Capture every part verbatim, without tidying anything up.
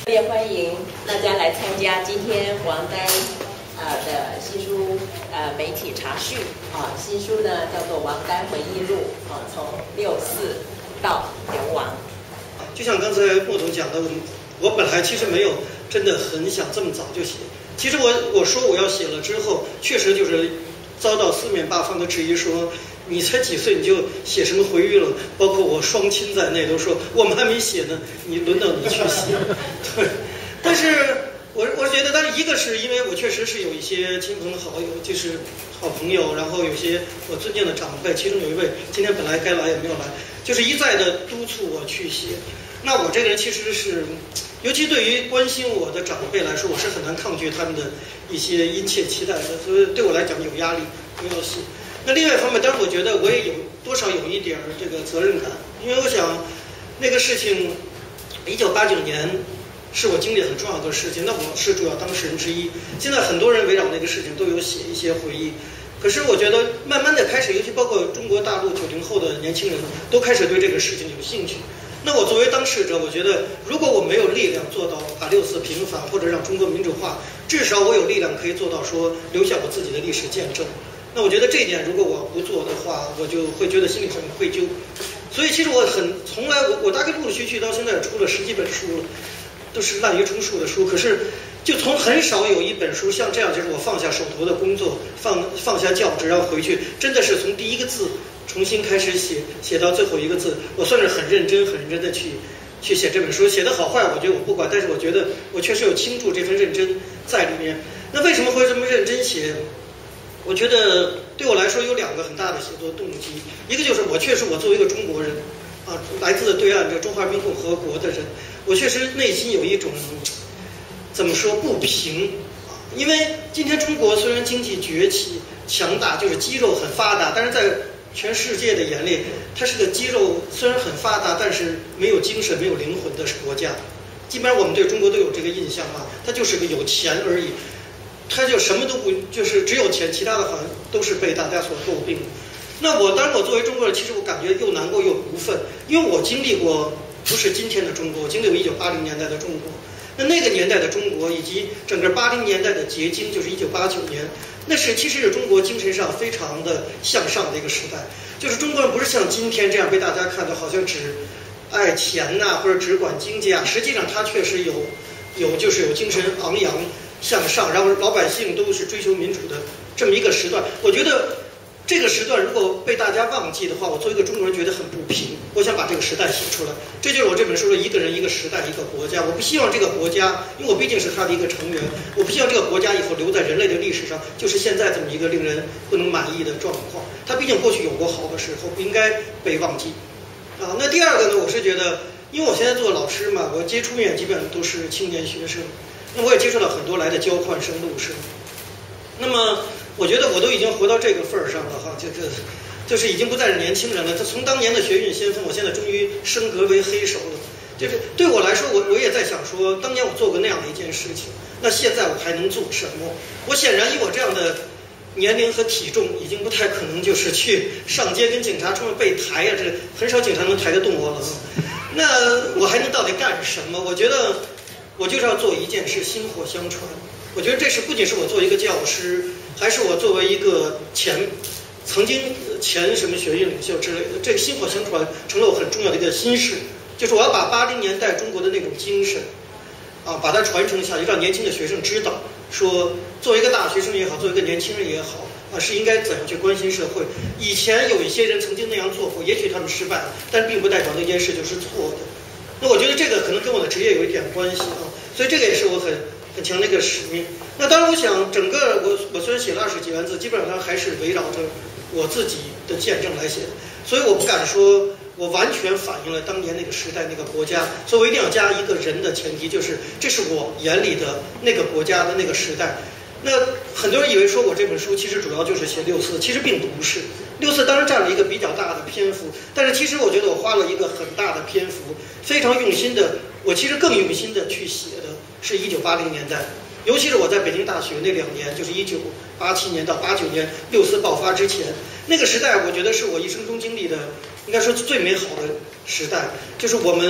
也欢迎大家来参加今天王丹呃的新书呃媒体查叙啊，新书呢叫做《王丹回忆录》啊，从六四到流亡。 就像刚才莫总讲的，我我本来其实没有真的很想这么早就写。其实我我说我要写了之后，确实就是遭到四面八方的质疑，说你才几岁你就写什么回忆了？包括我双亲在内都说我们还没写呢，你轮到你去写。对，但是我我觉得，但是一个是因为我确实是有一些亲朋好友，就是好朋友，然后有些我尊敬的长辈，其中有一位今天本来该来也没有来，就是一再的督促我去写。那我这个人其实是，尤其对于关心我的长辈来说，我是很难抗拒他们的一些殷切期待的，所以对我来讲有压力，不要写。那另外一方面，当然我觉得我也有多少有一点这个责任感，因为我想那个事情，一九八九年是我经历很重要的事情，那我是主要当事人之一。现在很多人围绕那个事情都有写一些回忆，可是我觉得慢慢的开始，尤其包括中国大陆九零后的年轻人都开始对这个事情有兴趣。那我作为当事者，我觉得如果我没有力量做到把六四平反或者让中国民主化，至少我有力量可以做到说留下我自己的历史见证。那我觉得这一点如果我不做的话，我就会觉得心里很愧疚。所以其实我很从来我我大概陆陆续续到现在出了十几本书了，都是滥竽充数的书，可是就从很少有一本书像这样，就是我放下手头的工作，放放下教职，然后回去，真的是从第一个字重新开始写，写到最后一个字，我算是很认真、很认真的去去写这本书。写的好坏，我觉得我不管，但是我觉得我确实有倾注这份认真在里面。那为什么会这么认真写？我觉得对我来说有两个很大的写作动机，一个就是我确实我作为一个中国人啊，来自对岸这中华人民共和国的人，我确实内心有一种怎么说不平啊，因为今天中国虽然经济崛起强大，就是肌肉很发达，但是在全世界的眼里，它是个肌肉虽然很发达，但是没有精神、没有灵魂的国家。基本上我们对中国都有这个印象啊，它就是个有钱而已。他就什么都不，就是只有钱，其他的好像都是被大家所诟病。那我当然我作为中国人，其实我感觉又难过又不忿，因为我经历过不是今天的中国，我经历过一九八零年代的中国。那那个年代的中国以及整个八零年代的结晶，就是一九八九年，那是其实是中国精神上非常的向上的一个时代。就是中国人不是像今天这样被大家看到好像只爱钱呐、啊，或者只管经济啊，实际上他确实有有就是有精神昂扬向上，然后老百姓都是追求民主的这么一个时段。我觉得这个时段如果被大家忘记的话，我作为一个中国人觉得很不平。我想把这个时代写出来，这就是我这本书的一个人一个时代一个国家。我不希望这个国家，因为我毕竟是他的一个成员，我不希望这个国家以后留在人类的历史上就是现在这么一个令人不能满意的状况。它毕竟过去有过好的时候，不应该被忘记啊。那第二个呢，我是觉得因为我现在做老师嘛，我接触面基本上都是青年学生，那我也接触到很多来的交换生、陆生。那么我觉得我都已经活到这个份儿上了哈，就这就是已经不再是年轻人了。他从当年的学运先锋，我现在终于升格为黑手了。就是对我来说，我我也在想说，当年我做过那样的一件事情，那现在我还能做什么？我显然以我这样的年龄和体重，已经不太可能就是去上街跟警察出面被抬呀、啊，这很少警察能抬得动我了。那我还能到底干什么？我觉得我就是要做一件事，薪火相传。我觉得这是不仅是我作为一个教师，还是我作为一个前曾经前什么学运领袖之类的，这个薪火相传成了我很重要的一个心事，就是我要把八零年代中国的那种精神啊，把它传承下去，让年轻的学生知道，说作为一个大学生也好，作为一个年轻人也好啊，是应该怎样去关心社会。以前有一些人曾经那样做过，也许他们失败了，但并不代表那件事就是错的。那我觉得这个可能跟我的职业有一点关系啊，所以这个也是我很很强的一个使命。那当然，我想整个我我虽然写了二十几万字，基本上还是围绕着我自己的见证来写的，所以我不敢说我完全反映了当年那个时代那个国家，所以我一定要加一个人的前提，就是这是我眼里的那个国家的那个时代。那很多人以为说我这本书其实主要就是写六四，其实并不是。六四当然占了一个比较大的篇幅，但是其实我觉得我花了一个很大的篇幅，非常用心的，我其实更用心的去写的是一九八零年代，尤其是我在北京大学那两年，就是一九八七年到八九年六四爆发之前，那个时代我觉得是我一生中经历的应该说最美好的时代，就是我们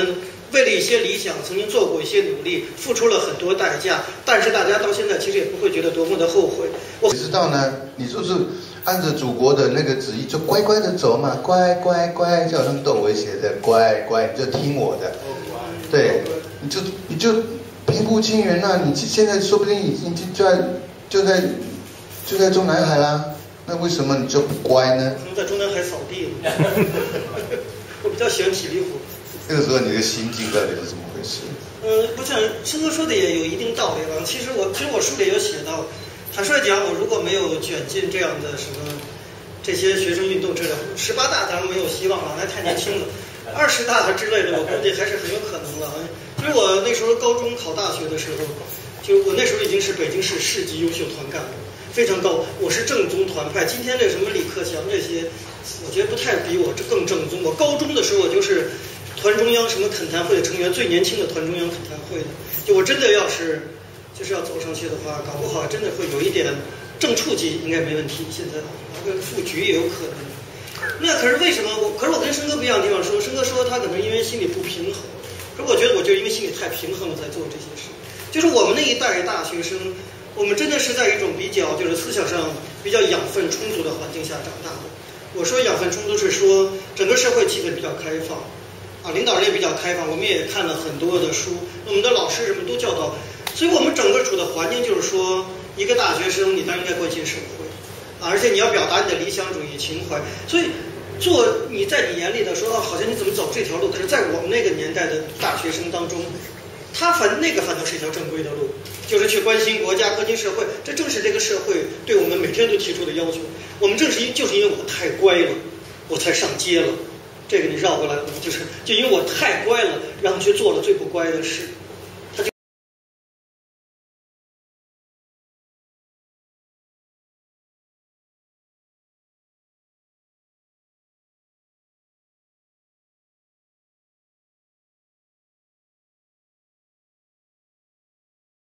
为了一些理想曾经做过一些努力，付出了很多代价，但是大家到现在其实也不会觉得多么的后悔。我知道呢，你就是按着祖国的那个旨意，就乖乖的走嘛，乖乖乖，就好像窦唯写的乖乖，你就听我的，对，你就你就平步青云啊，你现在说不定已经就在就在就在中南海啦，那为什么你就不乖呢？ 可能在中南海扫地了。我比较喜欢体力活。 那个时候你的心境到底是怎么回事？ 呃，我想申哥说的也有一定道理吧。其实我其实我书里有写到，坦率讲，我如果没有卷进这样的什么这些学生运动之类的，十八大当然没有希望了，那太年轻了。二十大之类的，我估计还是很有可能了。其实我那时候高中考大学的时候，就我那时候已经是北京市市级优秀团干部，非常高。我是正宗团派。今天这什么李克强这些，我觉得不太比我这更正宗。我高中的时候，我就是团中央什么恳谈会的成员，最年轻的团中央恳谈会的。就我真的要是就是要走上去的话，搞不好真的会有一点正处级应该没问题。现在拿个副局也有可能。那可是为什么我？可是我跟申哥不一样的地方说，申哥说他可能因为心里不平衡，可是我觉得我就因为心里太平衡了才做这些事。就是我们那一代大学生，我们真的是在一种比较就是思想上比较养分充足的环境下长大的。我说养分充足是说整个社会气氛比较开放，啊，领导人也比较开放，我们也看了很多的书，我们的老师什么都教导，所以我们整个处的环境就是说，一个大学生你当然应该关心社会。而且你要表达你的理想主义情怀，所以做你在你眼里的说，哦，好像你怎么走这条路？可是，在我们那个年代的大学生当中，他反那个反倒是一条正规的路，就是去关心国家、关心社会。这正是这个社会对我们每天都提出的要求。我们正是因就是因为我太乖了，我才上街了。这个你绕过来，就是就因为我太乖了，然后去做了最不乖的事。